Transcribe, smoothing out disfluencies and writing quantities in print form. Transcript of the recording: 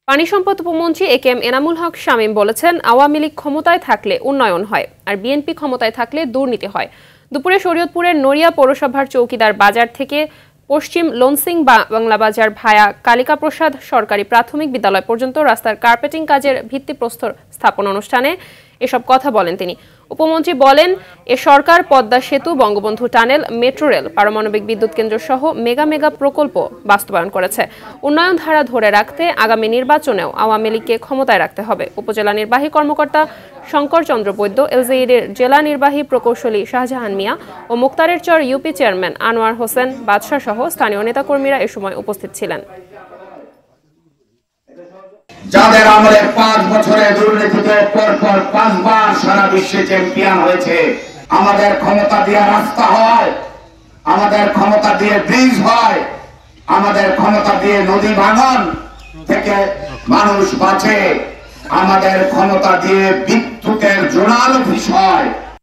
পানি সম্পদ উপমন্ত্রী এ.কে.এম. এনামুল হক শামীম বলেছেন, আওয়ামী লীগ ক্ষমতায় থাকলে উন্নয়ন হয় আর বিএনপি ক্ষমতায় থাকলে দুর্নীতি হয়। দুপুরে শরীয়তপুরের নড়িয়া পৌরসভার চৌকিদার বাজার থেকে পশ্চিম লনসিং বাংলা বাজার ভায়া কালিকা প্রসাদ সরকারি প্রাথমিক বিদ্যালয় পর্যন্ত রাস্তার কার্পেটিং কাজের ভিত্তিপ্রস্তর স্থাপন অনুষ্ঠানে এসব কথা বলেন তিনি। উপমন্ত্রী বলেন, এ সরকার পদ্মা সেতু, বঙ্গবন্ধু টানেল, মেট্রো রেল, পারমাণবিক বিদ্যুৎ কেন্দ্র সহ মেগা প্রকল্প বাস্তবায়ন করেছে। উন্নয়ন ধারা ধরে রাখতে আগামী নির্বাচনেও আওয়ামী লীগকে ক্ষমতায় রাখতে হবে। উপজেলা নির্বাহী কর্মকর্তা শঙ্কর চন্দ্র বৈদ্য, এলজেইডের জেলা নির্বাহী প্রকৌশলী শাহজাহান মিয়া ও মুক্তারের চর ইউপি চেয়ারম্যান আনোয়ার হোসেন বাদশাহ সহ স্থানীয় নেতাকর্মীরা এ সময় উপস্থিত ছিলেন। যাদের আমলে 5 বছরে দুর্নীতিতে পরপর 5 বার সারা বিশ্বে চ্যাম্পিয়ন হয়েছে, আমাদের ক্ষমতা দিয়ে রাস্তা হয়, আমাদের ক্ষমতা দিয়ে ব্রিজ হয়, আমাদের ক্ষমতা দিয়ে নদী ভাঙন থেকে মানুষ বাঁচে, আমাদের ক্ষমতা দিয়ে বিদ্যুতের জোরালো অফিস হয়।